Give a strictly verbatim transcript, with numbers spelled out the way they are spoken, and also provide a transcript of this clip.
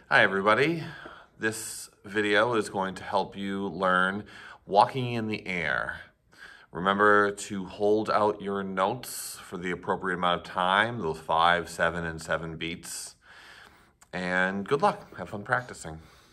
Hi everybody. This video is going to help you learn walking in the air. Remember to hold out your notes for the appropriate amount of time, those five, seven, and seven beats. And good luck. Have fun practicing.